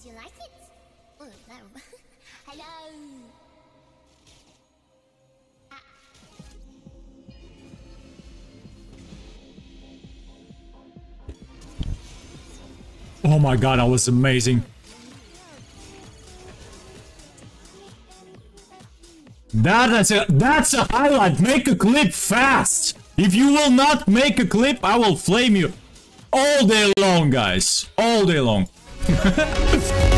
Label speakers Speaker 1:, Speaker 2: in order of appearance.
Speaker 1: Did you like it? Oh no. Hello.
Speaker 2: Oh my god, that was amazing. That's a highlight. Make a clip fast. If you will not make a clip, I will flame you all day long, guys. All day long.